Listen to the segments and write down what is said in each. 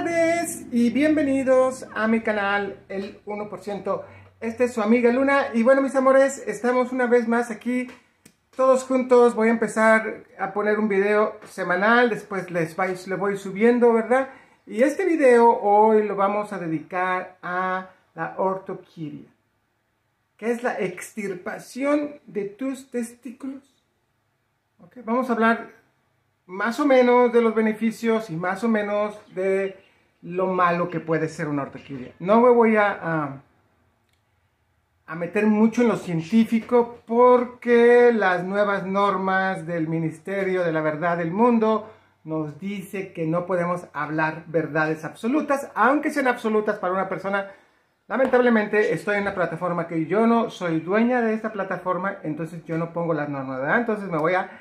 tardes y bienvenidos a mi canal, el 1%. Esta es su amiga Luna y bueno, mis amores, estamos una vez más aquí todos juntos. Voy a empezar a poner un video semanal, después les voy subiendo, ¿verdad? Y este video hoy lo vamos a dedicar a la ortoquiria, que es la extirpación de tus testículos. ¿Okay? Vamos a hablar más o menos de los beneficios y más o menos de lo malo que puede ser una ortoquiria. No me voy a meter mucho en lo científico porque las nuevas normas del Ministerio de la Verdad del Mundo nos dice que no podemos hablar verdades absolutas, aunque sean absolutas para una persona. Lamentablemente estoy en una plataforma que yo no soy dueña de esta plataforma, entonces yo no pongo las normas, ¿verdad? Entonces me voy a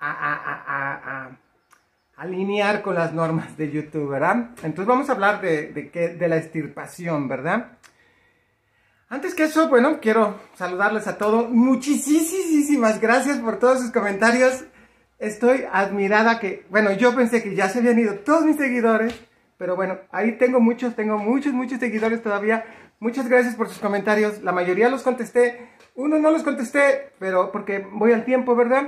alinear con las normas de YouTube, ¿verdad? Entonces vamos a hablar de la extirpación, ¿verdad? Antes que eso, bueno, quiero saludarles a todos. Muchísimas gracias por todos sus comentarios. Estoy admirada que, bueno, yo pensé que ya se habían ido todos mis seguidores, pero bueno, ahí tengo muchos seguidores todavía. Muchas gracias por sus comentarios. La mayoría los contesté. Uno no los contesté, pero porque voy al tiempo, ¿verdad?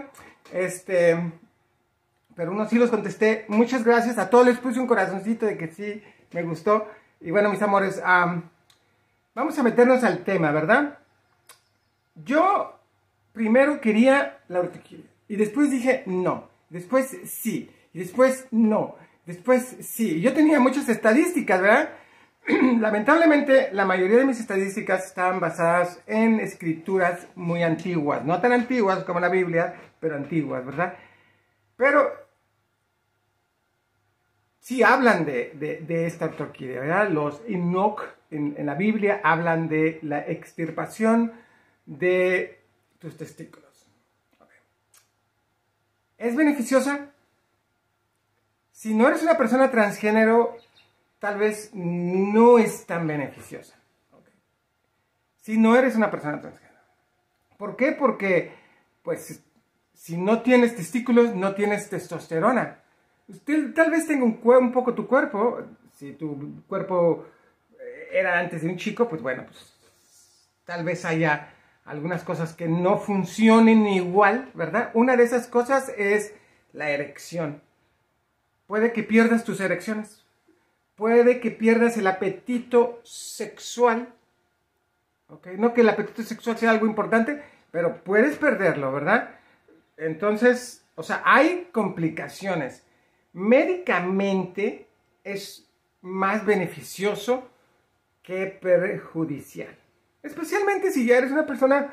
Pero uno sí los contesté. Muchas gracias. A todos les puse un corazoncito de que sí me gustó. Y bueno, mis amores, vamos a meternos al tema, ¿verdad? Yo primero quería la ortoquiria. Y después dije no. Después sí. Y después no. Después sí. Yo tenía muchas estadísticas, ¿verdad? Lamentablemente, la mayoría de mis estadísticas estaban basadas en escrituras muy antiguas. No tan antiguas como la Biblia, pero antiguas, ¿verdad? Pero sí hablan de esta ortoquiria, ¿verdad? Los Enoch en la Biblia hablan de la extirpación de tus testículos. Okay. ¿Es beneficiosa? Si no eres una persona transgénero, tal vez no es tan beneficiosa. Okay. Si no eres una persona transgénero. ¿Por qué? Porque, pues, si no tienes testículos, no tienes testosterona. Usted tal vez tenga un poco tu cuerpo. Si tu cuerpo era antes de un chico, pues bueno, pues tal vez haya algunas cosas que no funcionen igual, ¿verdad? Una de esas cosas es la erección. Puede que pierdas tus erecciones. Puede que pierdas el apetito sexual. ¿Okay? No que el apetito sexual sea algo importante, pero puedes perderlo, ¿verdad? Entonces, o sea, hay complicaciones. Médicamente es más beneficioso que perjudicial. Especialmente si ya eres una persona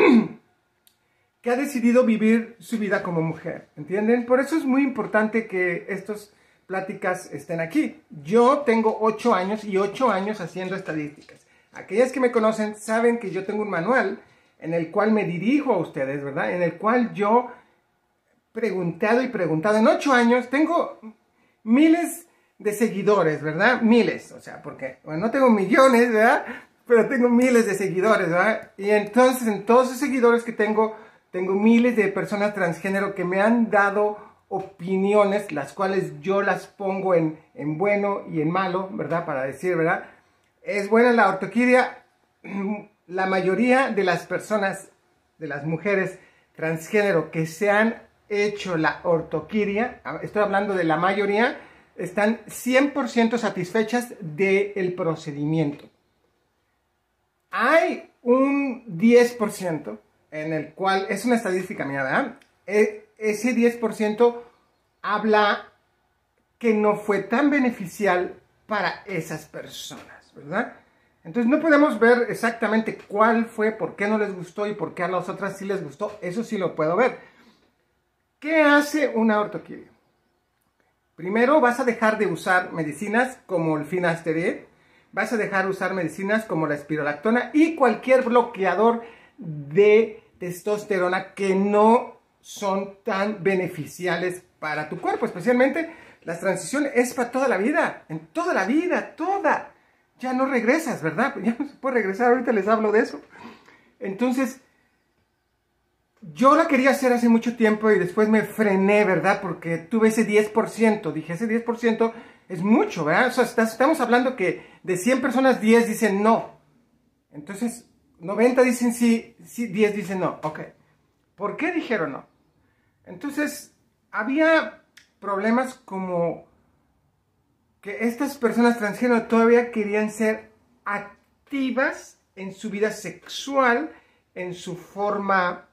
que ha decidido vivir su vida como mujer, ¿entienden? Por eso es muy importante que estas pláticas estén aquí. Yo tengo 8 años y 8 años haciendo estadísticas. Aquellas que me conocen saben que yo tengo un manual en el cual me dirijo a ustedes, ¿verdad? En el cual yo preguntado y preguntado. En 8 años tengo miles de seguidores, ¿verdad? Miles, o sea, porque, bueno, no tengo millones, ¿verdad? Pero tengo miles de seguidores, ¿verdad? Y entonces, en todos esos seguidores que tengo miles de personas transgénero que me han dado opiniones, las cuales yo las pongo en bueno y en malo, ¿verdad? Para decir, ¿verdad? ¿Es buena la ortoquiria? La mayoría de las personas, de las mujeres transgénero que se han hecho la ortoquiria, estoy hablando de la mayoría, están 100% satisfechas del procedimiento. Hay un 10% en el cual, es una estadística mía, ¿verdad? Ese 10% habla que no fue tan beneficial para esas personas, ¿verdad? Entonces no podemos ver exactamente cuál fue, por qué no les gustó y por qué a las otras sí les gustó. Eso sí lo puedo ver. ¿Qué hace una ortoquiria? Primero vas a dejar de usar medicinas como el finasteride, vas a dejar de usar medicinas como la espirolactona y cualquier bloqueador de testosterona que no son tan beneficiales para tu cuerpo. Especialmente la transición es para toda la vida, en toda la vida, toda. Ya no regresas, ¿verdad? Ya no se puede regresar, ahorita les hablo de eso. Entonces, Yo la quería hacer hace mucho tiempo y después me frené, ¿verdad? Porque tuve ese 10%. Dije, ese 10% es mucho, ¿verdad? O sea, estamos hablando que de 100 personas, 10 dicen no. Entonces, 90 dicen sí, 10 dicen no. Ok. ¿Por qué dijeron no? Entonces, había problemas como que estas personas transgénero todavía querían ser activas en su vida sexual, en su forma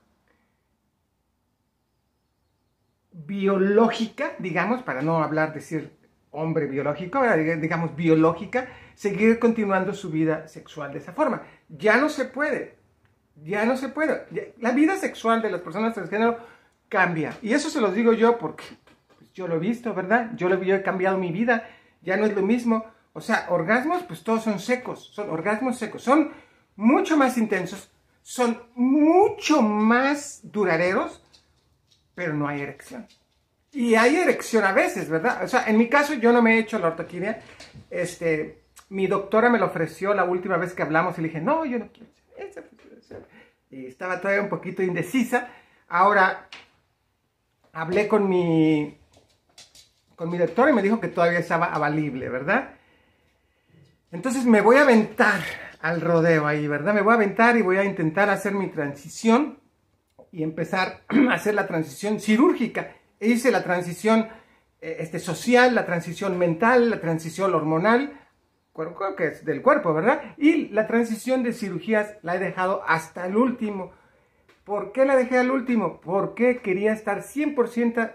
biológica, digamos, para no hablar, decir hombre biológico, digamos biológica, seguir continuando su vida sexual de esa forma. Ya no se puede, ya no se puede. La vida sexual de las personas transgénero cambia. Y eso se los digo yo porque pues, yo lo he visto, ¿verdad? Yo he cambiado mi vida, ya no es lo mismo. O sea, orgasmos, pues todos son secos, son orgasmos secos, son mucho más intensos, son mucho más duraderos, pero no hay erección. Y hay erección a veces, ¿verdad? O sea, en mi caso yo no me he hecho la ortoquidia. Mi doctora me lo ofreció la última vez que hablamos y le dije, no, yo no quiero hacer eso. Y estaba todavía un poquito indecisa. Ahora, hablé con mi doctora y me dijo que todavía estaba avalible, ¿verdad? Entonces me voy a aventar al rodeo ahí, ¿verdad? Me voy a aventar y voy a intentar hacer mi transición y empezar a hacer la transición quirúrgica. Hice la transición social, la transición mental, la transición hormonal, que es del cuerpo, ¿verdad? Y la transición de cirugías la he dejado hasta el último. ¿Por qué la dejé al último? Porque quería estar 100%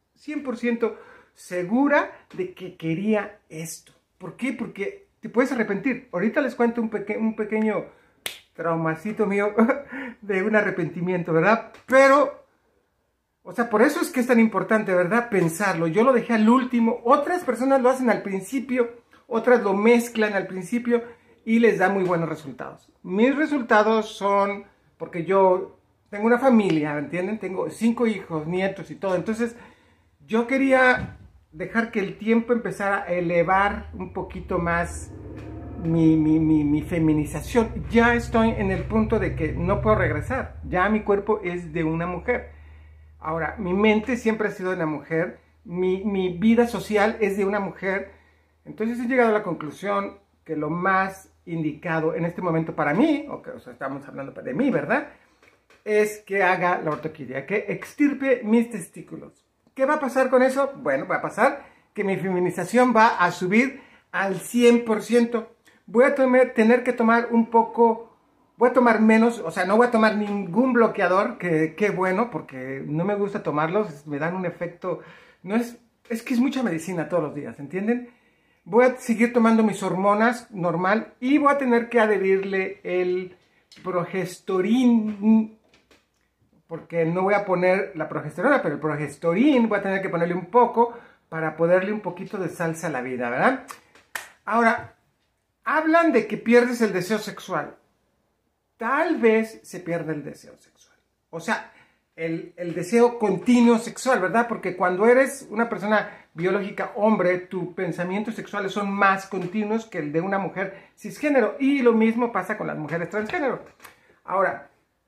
segura de que quería esto. ¿Por qué? Porque te puedes arrepentir. Ahorita les cuento un pequeño traumacito mío de un arrepentimiento, ¿verdad? Pero, o sea, por eso es que es tan importante, ¿verdad? Pensarlo. Yo lo dejé al último. Otras personas lo hacen al principio, otras lo mezclan al principio y les da muy buenos resultados. Mis resultados son, porque yo tengo una familia, ¿entienden? Tengo 5 hijos, nietos y todo. Entonces, yo quería dejar que el tiempo empezara a elevar un poquito más mi feminización. Ya estoy en el punto de que no puedo regresar. Ya mi cuerpo es de una mujer. Ahora, mi mente siempre ha sido de una mujer. Mi vida social es de una mujer. Entonces he llegado a la conclusión que lo más indicado en este momento para mí, o sea, estamos hablando de mí, ¿verdad? Es que haga la ortoquidia, que extirpe mis testículos. ¿Qué va a pasar con eso? Bueno, va a pasar que mi feminización va a subir al 100%. Voy a tener que tomar un poco, voy a tomar menos, o sea, no voy a tomar ningún bloqueador, que qué bueno, porque no me gusta tomarlos, me dan un efecto, no es que es mucha medicina todos los días, ¿entienden? Voy a seguir tomando mis hormonas normal y voy a tener que adherirle el progestorín, porque no voy a poner la progesterona, pero el progestorín voy a tener que ponerle un poco para ponerle un poquito de salsa a la vida, ¿verdad? Ahora, hablan de que pierdes el deseo sexual. Tal vez se pierde el deseo sexual. O sea, el deseo continuo sexual, ¿verdad? Porque cuando eres una persona biológica hombre, tus pensamientos sexuales son más continuos que el de una mujer cisgénero. Y lo mismo pasa con las mujeres transgénero. Ahora,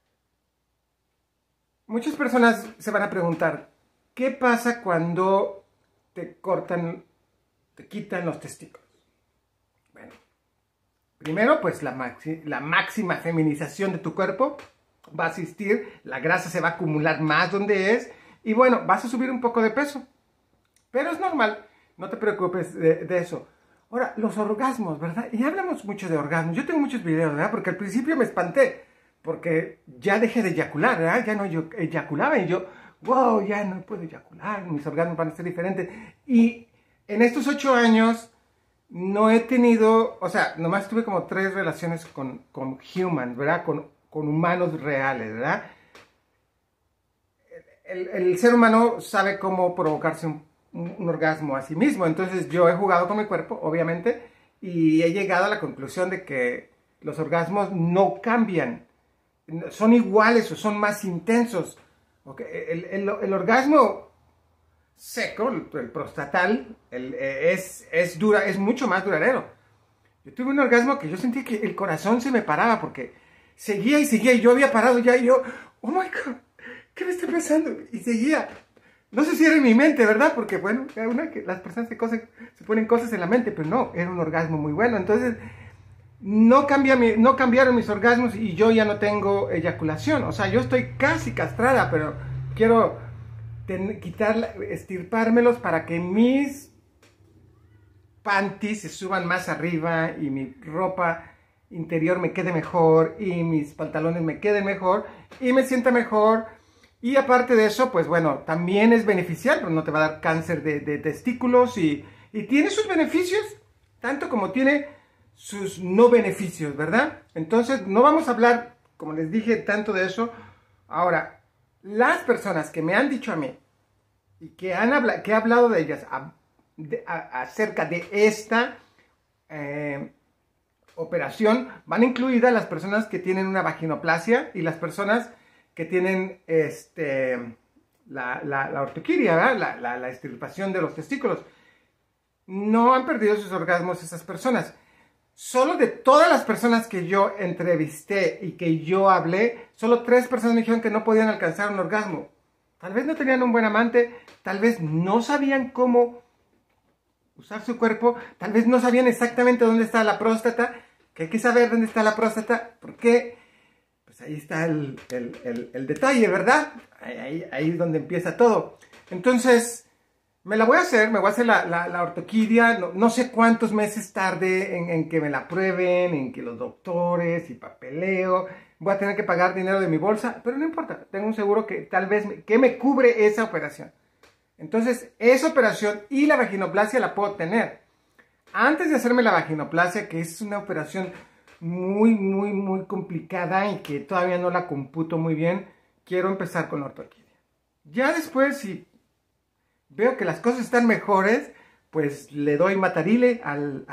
muchas personas se van a preguntar, ¿qué pasa cuando te cortan, te quitan los testículos? Bueno, primero, pues la máxima feminización de tu cuerpo va a existir, la grasa se va a acumular más donde es, y bueno, vas a subir un poco de peso. Pero es normal, no te preocupes de eso. Ahora, los orgasmos, ¿verdad? Y hablamos mucho de orgasmos. Yo tengo muchos videos, ¿verdad? Porque al principio me espanté, porque ya dejé de eyacular, ¿verdad? Ya no yo eyaculaba y yo, wow, ya no puedo eyacular, mis orgasmos van a ser diferentes. Y en estos 8 años no he tenido, o sea, nomás tuve como 3 relaciones con humans, ¿verdad? Con humanos reales, ¿verdad? El ser humano sabe cómo provocarse un orgasmo a sí mismo. Entonces yo he jugado con mi cuerpo, obviamente, y he llegado a la conclusión de que los orgasmos no cambian. Son iguales o son más intensos. Okay. El orgasmo seco, el prostatal, es mucho más duradero. Yo tuve un orgasmo que yo sentí que el corazón se me paraba porque seguía y yo había parado ya y yo, oh my God, ¿qué me está pasando? Y seguía. No sé si era en mi mente, ¿verdad? Porque, bueno, las personas se ponen cosas en la mente, pero no, era un orgasmo muy bueno. Entonces, no cambiaron mis orgasmos y yo ya no tengo eyaculación. O sea, yo estoy casi castrada, pero quiero estirpármelos para que mis panties se suban más arriba y mi ropa interior me quede mejor y mis pantalones me queden mejor y me sienta mejor. Y aparte de eso, pues bueno, también es beneficial, pero no te va a dar cáncer de testículos y tiene sus beneficios, tanto como tiene sus no beneficios, ¿verdad? Entonces, no vamos a hablar, como les dije, tanto de eso. Ahora, las personas que me han dicho a mí y que he hablado de ellas acerca de esta operación, van incluidas las personas que tienen una vaginoplastia y las personas que tienen la ortoquidia, ¿verdad? La extirpación de los testículos. No han perdido sus orgasmos esas personas. Solo de todas las personas que yo entrevisté y que yo hablé, solo 3 personas me dijeron que no podían alcanzar un orgasmo. Tal vez no tenían un buen amante, tal vez no sabían cómo usar su cuerpo, tal vez no sabían exactamente dónde está la próstata, que hay que saber dónde está la próstata, porque pues ahí está el detalle, ¿verdad? Ahí es donde empieza todo. Entonces, me voy a hacer la ortoquidia, no sé cuántos meses tarde en que me la prueben, en que los doctores y papeleo, voy a tener que pagar dinero de mi bolsa, pero no importa, tengo un seguro que tal vez que me cubre esa operación. Entonces, esa operación y la vaginoplastia la puedo tener. Antes de hacerme la vaginoplastia, que es una operación muy complicada y que todavía no la computo muy bien, quiero empezar con la ortoquidia. Ya después, si veo que las cosas están mejores, pues le doy matarile al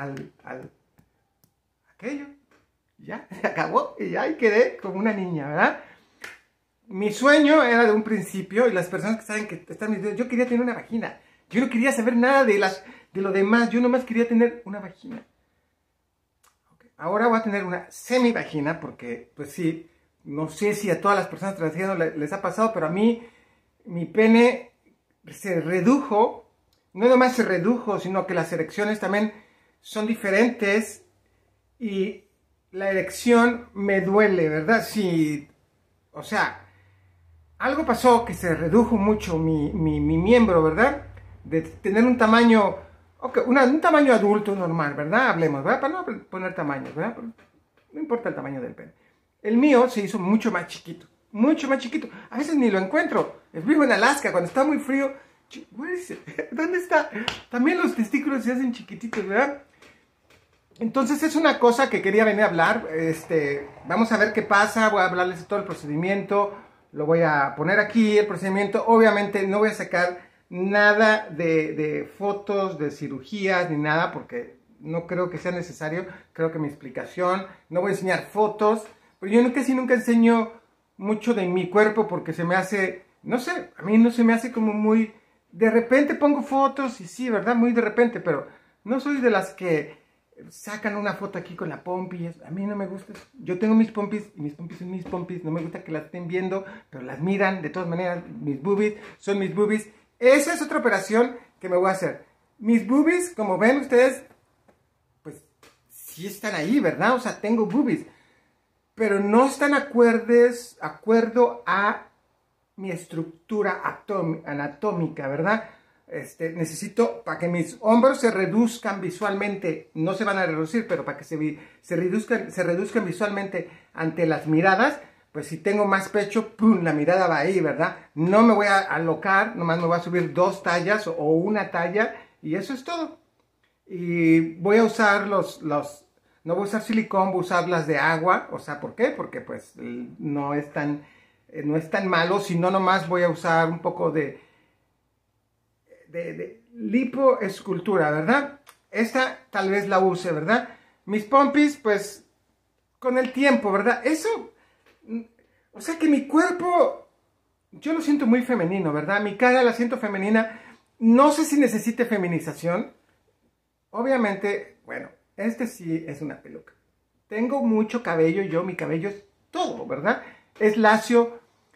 aquello. Ya, se acabó y ya ahí quedé como una niña, ¿verdad? Mi sueño era de un principio, y las personas que saben que están mis videos, yo quería tener una vagina. Yo no quería saber nada de lo demás, yo nomás quería tener una vagina. Okay. Ahora voy a tener una semivagina, porque, pues sí, no sé si a todas las personas transgénero les ha pasado, pero a mí, mi pene se redujo, no nomás se redujo, sino que las erecciones también son diferentes, y la erección me duele, ¿verdad? Sí, o sea, algo pasó que se redujo mucho mi miembro, ¿verdad? De tener un tamaño, okay, un tamaño adulto normal, ¿verdad? Hablemos, ¿verdad? Para no poner tamaños, ¿verdad? Pero no importa el tamaño del pene. El mío se hizo mucho más chiquito, mucho más chiquito. A veces ni lo encuentro. Vivo en Alaska, cuando está muy frío. ¿Dónde está? También los testículos se hacen chiquititos, ¿verdad? Entonces es una cosa que quería venir a hablar. Vamos a ver qué pasa. Voy a hablarles de todo el procedimiento. Lo voy a poner aquí, el procedimiento. Obviamente no voy a sacar nada de fotos, de cirugías, ni nada, porque no creo que sea necesario. Creo que mi explicación, no voy a enseñar fotos, pero yo casi nunca enseño mucho de mi cuerpo, porque se me hace, no sé, a mí no se me hace como muy, de repente pongo fotos, y sí, ¿verdad? Muy de repente, pero no soy de las que sacan una foto aquí con la pompi. A mí no me gusta eso. Yo tengo mis pompis y mis pompis son mis pompis. No me gusta que las estén viendo, pero las miran de todas maneras. Mis boobies son mis boobies. Esa es otra operación que me voy a hacer. Mis boobies, como ven ustedes, pues sí están ahí, ¿verdad? O sea, tengo boobies, pero no están acuerdo a mi estructura anatómica, ¿verdad? Necesito, para que mis hombros se reduzcan visualmente, no se van a reducir, pero para que se reduzcan visualmente ante las miradas, pues si tengo más pecho, ¡pum!, la mirada va ahí, ¿verdad? No me voy a alocar, nomás me voy a subir 2 tallas o una talla, y eso es todo. Y voy a usar no voy a usar silicón, voy a usar las de agua. O sea, ¿por qué? Porque pues no es tan malo, sino nomás voy a usar un poco de lipoescultura, ¿verdad? Esta tal vez la use, ¿verdad? Mis pompis, pues, con el tiempo, ¿verdad? Eso, o sea que mi cuerpo, yo lo siento muy femenino, ¿verdad? Mi cara la siento femenina. No sé si necesite feminización. Obviamente, bueno, sí es una peluca. Tengo mucho cabello, mi cabello es todo, ¿verdad? Es lacio.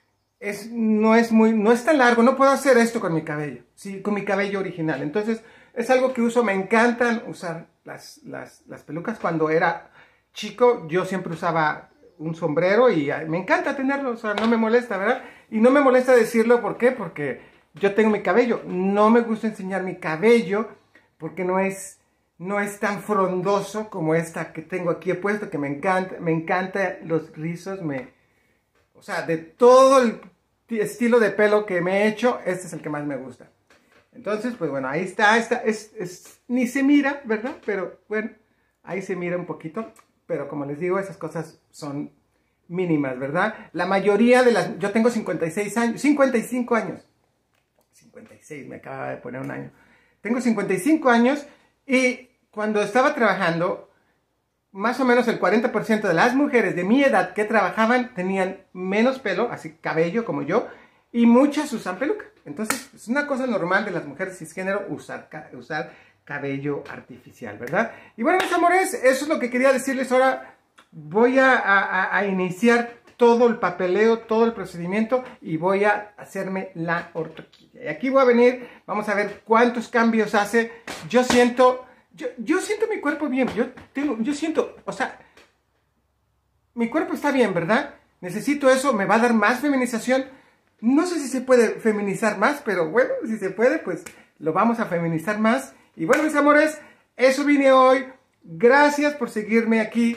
no es tan largo, no puedo hacer esto con mi cabello, sí, con mi cabello original. Entonces, es algo que uso, me encantan usar las pelucas. Cuando era chico, yo siempre usaba un sombrero y me encanta tenerlo, o sea, no me molesta, ¿verdad? Y no me molesta decirlo, ¿por qué? Porque yo tengo mi cabello, no me gusta enseñar mi cabello, porque no es tan frondoso como esta que tengo aquí he puesto, que me encanta los rizos, o sea, de todo el estilo de pelo que me he hecho, este es el que más me gusta. Entonces, pues bueno, ahí está, ni se mira, ¿verdad? Pero bueno, ahí se mira un poquito, pero como les digo, esas cosas son mínimas, ¿verdad? La mayoría de yo tengo 55 años, 56, me acaba de poner un año. Tengo 55 años y cuando estaba trabajando, más o menos el 40% de las mujeres de mi edad que trabajaban tenían menos pelo, así cabello como yo, y muchas usan peluca. Entonces, es una cosa normal de las mujeres cisgénero usar cabello artificial, ¿verdad? Y bueno, mis amores, eso es lo que quería decirles. Ahora voy a iniciar todo el papeleo, todo el procedimiento y voy a hacerme la ortoquilla. Y aquí voy a venir, vamos a ver cuántos cambios hace. Yo siento mi cuerpo bien, yo siento, o sea, mi cuerpo está bien, ¿verdad? Necesito eso, me va a dar más feminización. No sé si se puede feminizar más, pero bueno, si se puede, pues lo vamos a feminizar más. Y bueno, mis amores, eso vine hoy. Gracias por seguirme aquí.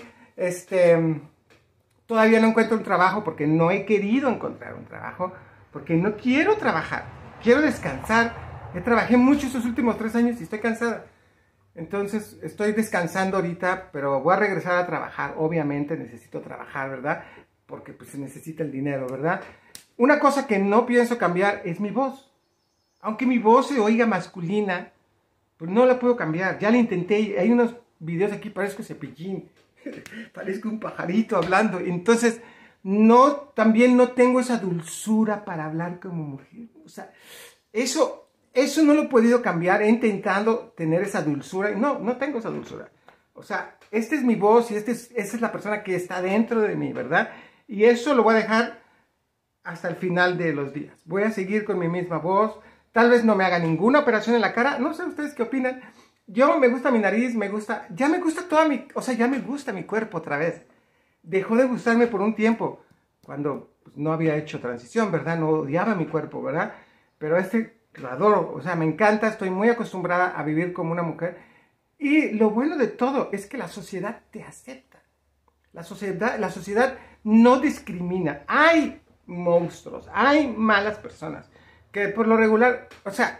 Todavía no encuentro un trabajo porque no he querido encontrar un trabajo, porque no quiero trabajar, quiero descansar. Trabajé mucho estos últimos 3 años y estoy cansada. Entonces estoy descansando ahorita, pero voy a regresar a trabajar. Obviamente necesito trabajar, ¿verdad? Porque pues se necesita el dinero, ¿verdad? Una cosa que no pienso cambiar es mi voz. Aunque mi voz se oiga masculina, pues no la puedo cambiar. Ya la intenté. Hay unos videos aquí, parezco Cepillín. Parezco un pajarito hablando. Entonces, también no tengo esa dulzura para hablar como mujer. O sea, eso no lo he podido cambiar. He intentado tener esa dulzura. No tengo esa dulzura. O sea, esta es mi voz y esta es la persona que está dentro de mí, ¿verdad? Y eso lo voy a dejar hasta el final de los días. Voy a seguir con mi misma voz. Tal vez no me haga ninguna operación en la cara. No sé ustedes qué opinan. Me gusta mi nariz, ya me gusta ya me gusta mi cuerpo otra vez. Dejó de gustarme por un tiempo, cuando pues, no había hecho transición, ¿verdad? No odiaba mi cuerpo, ¿verdad? Pero lo adoro, o sea, me encanta, estoy muy acostumbrada a vivir como una mujer. Y lo bueno de todo es que la sociedad te acepta. La sociedad no discrimina. Hay monstruos, hay malas personas, que por lo regular, o sea,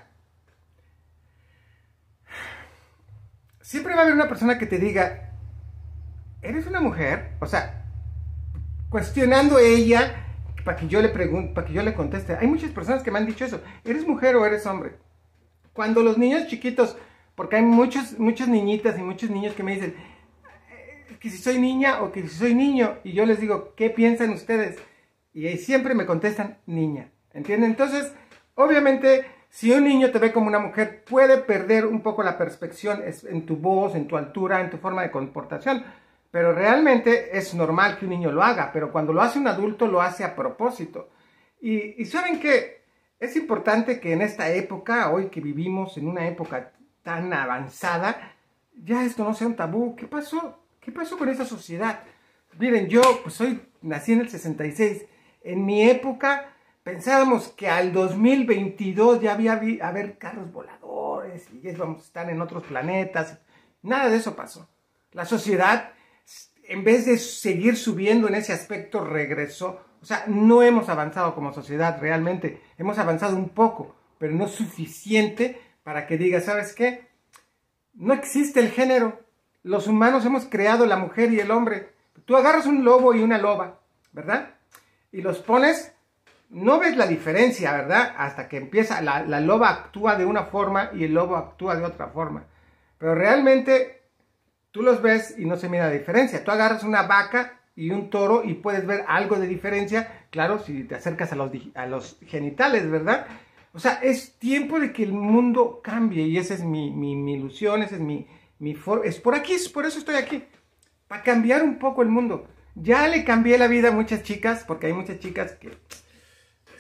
siempre va a haber una persona que te diga, ¿eres una mujer? O sea, cuestionando ella, para que yo le pregunte, para que yo le conteste. Hay muchas personas que me han dicho eso, ¿eres mujer o eres hombre? Cuando los niños chiquitos, porque hay muchas niñitas y muchos niños que me dicen, que si soy niña o que si soy niño, y yo les digo, ¿qué piensan ustedes? Y siempre me contestan, niña, ¿entienden? Entonces, obviamente, si un niño te ve como una mujer, puede perder un poco la perspección en tu voz, en tu altura, en tu forma de comportación. Pero realmente es normal que un niño lo haga, pero cuando lo hace un adulto, lo hace a propósito. Y ¿saben qué? Es importante que en esta época, hoy que vivimos en una época tan avanzada, ya esto no sea un tabú. ¿Qué pasó? ¿Qué pasó con esa sociedad? Miren, yo pues nací en el 66. En mi época pensábamos que al 2022 ya haber carros voladores y ya íbamos a estar en otros planetas. Nada de eso pasó. La sociedad, en vez de seguir subiendo en ese aspecto, regresó. O sea, no hemos avanzado como sociedad realmente. Hemos avanzado un poco, pero no suficiente para que digas, ¿sabes qué? No existe el género. Los humanos hemos creado la mujer y el hombre. Tú agarras un lobo y una loba, ¿verdad? Y los pones, no ves la diferencia, ¿verdad? Hasta que empieza, la loba actúa de una forma y el lobo actúa de otra forma. Pero realmente tú los ves y no se mira la diferencia. Tú agarras una vaca y un toro y puedes ver algo de diferencia, claro, si te acercas a los genitales, ¿verdad? O sea, es tiempo de que el mundo cambie y esa es mi ilusión, esa es mi forma. Es por eso estoy aquí, para cambiar un poco el mundo. Ya le cambié la vida a muchas chicas, porque hay muchas chicas que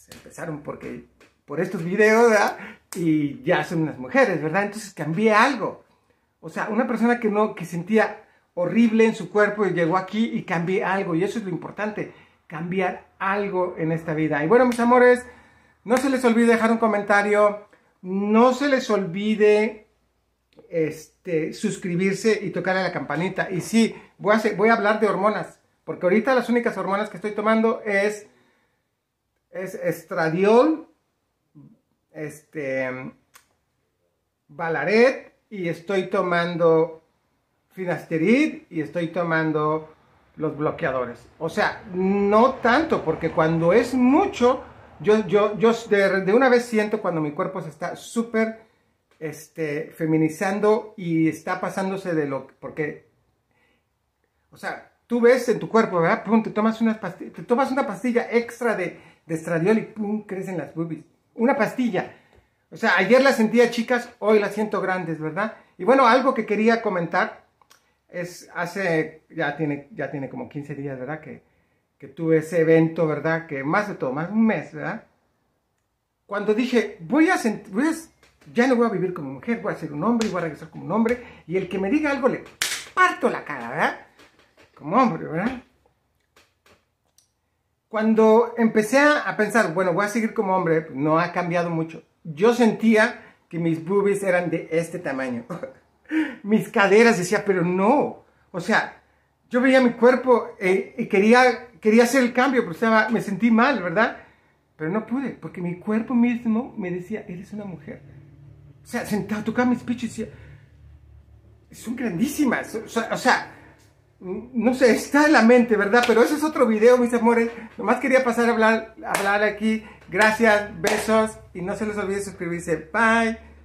empezaron por estos videos, ¿verdad? Y ya son unas mujeres, ¿verdad? Entonces cambié algo. O sea, una persona que sentía horrible en su cuerpo y llegó aquí y cambié algo. Y eso es lo importante, cambiar algo en esta vida. Y bueno, mis amores, no se les olvide dejar un comentario. No se les olvide suscribirse y tocarle la campanita. Y sí, voy a hablar de hormonas. Porque ahorita las únicas hormonas que estoy tomando es estradiol, Valaret, y estoy tomando finasterid y estoy tomando los bloqueadores. O sea, no tanto, porque cuando es mucho, yo de una vez siento cuando mi cuerpo se está súper feminizando y está pasándose de porque, o sea, tú ves en tu cuerpo, ¿verdad? Pum, te tomas una pastilla extra de estradiol y pum, crecen las boobies. Una pastilla. O sea, ayer las sentía chicas, hoy las siento grandes, ¿verdad? Y bueno, algo que quería comentar es ya tiene como 15 días, ¿verdad? Que tuve ese evento, ¿verdad? Que más de un mes, ¿verdad? Cuando dije, ya no voy a vivir como mujer, voy a ser un hombre y voy a regresar como un hombre. Y el que me diga algo le parto la cara, ¿verdad? Como hombre, ¿verdad? Cuando empecé a pensar, bueno, voy a seguir como hombre, pues no ha cambiado mucho. Yo sentía que mis boobies eran de este tamaño. Mis caderas, decía, pero no. O sea, yo veía mi cuerpo y quería hacer el cambio, pero me sentí mal, ¿verdad? Pero no pude, porque mi cuerpo mismo me decía, eres una mujer. O sea, sentado, tocaba mis pechos y decía, son grandísimas. O sea, no sé, está en la mente, ¿verdad? Pero ese es otro video, mis amores. Nomás quería pasar a hablar aquí. Gracias, besos. Y no se les olvide suscribirse. Bye.